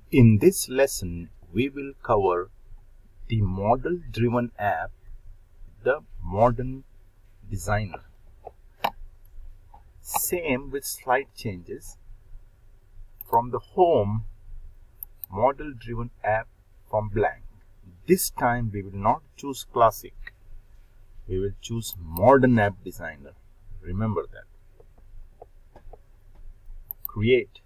In this lesson, we will cover the model-driven app, the Modern Designer. Same with slight changes. From the home, model-driven app from blank. This time we will not choose classic. We will choose Modern App Designer. Remember that. Create.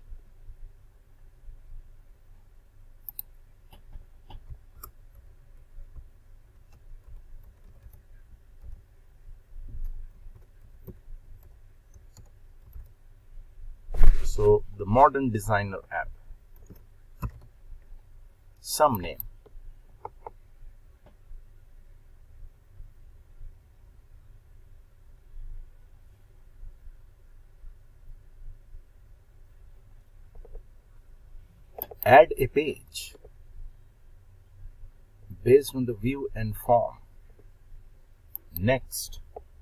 So the Modern Designer app. Some name. Add a page based on the view and form. Next,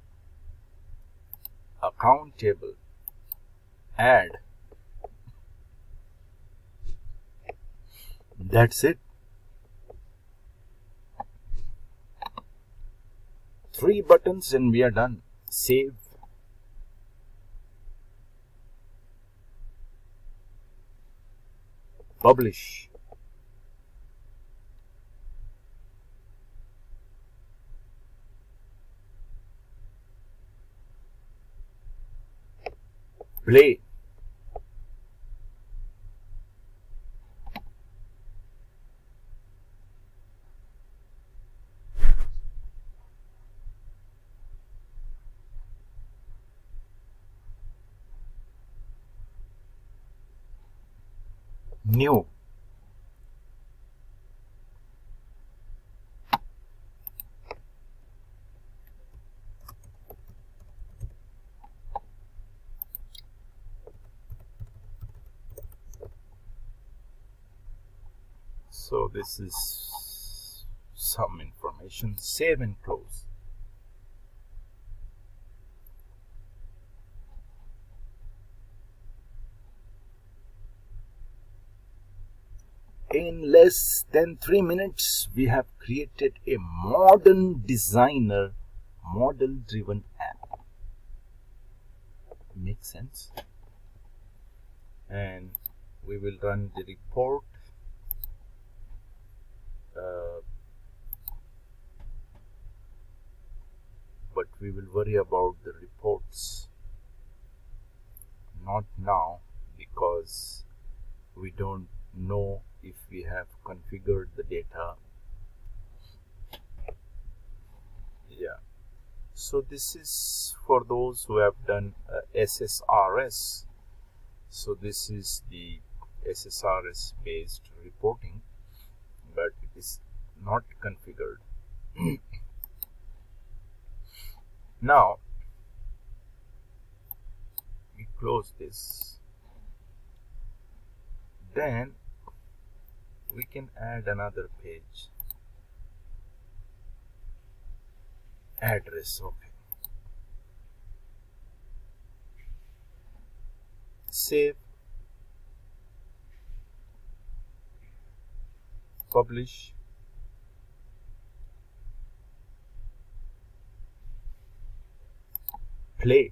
account table. Add. That's it. 3 buttons and we are done. Save. Publish. Play. New. So this is some information. Save and close. In less than 3 minutes, we have created a Modern Designer model-driven app. Makes sense? And we will run the report. But we will worry about the reports not now, because we don't know if we have configured the data. Yeah, so this is for those who have done SSRS. So this is the SSRS based reporting, but it is not configured. Now we close this. Then we can add another page. Address. Okay. Save. Publish. Play.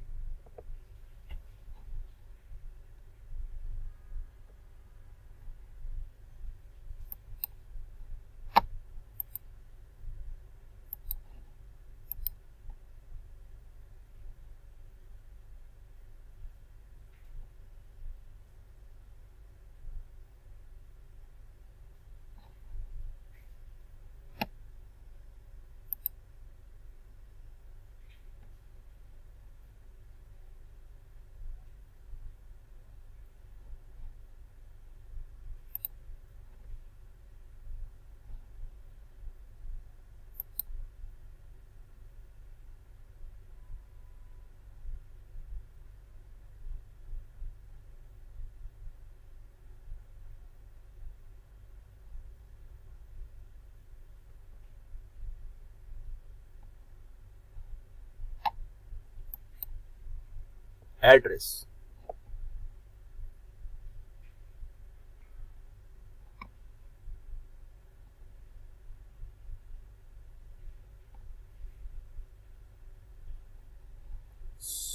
Address.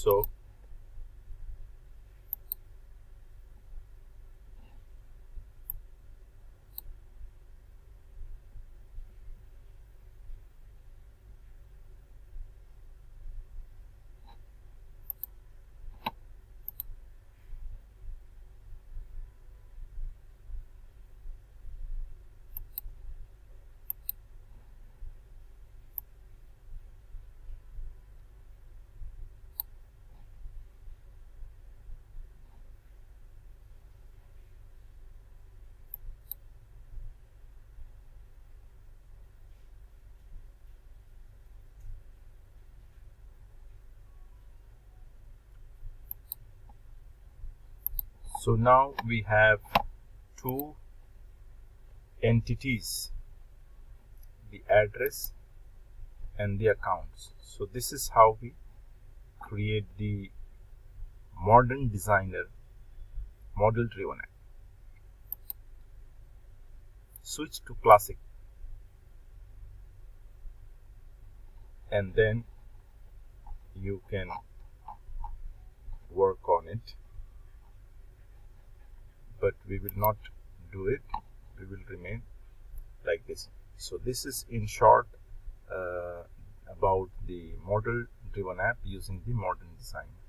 So now we have two entities, the address and the accounts. So this is how we create the modern designer model driven app. Switch to classic and then you can work on it, but we will not do it. We will remain like this. So this is in short about the model driven app using the modern design.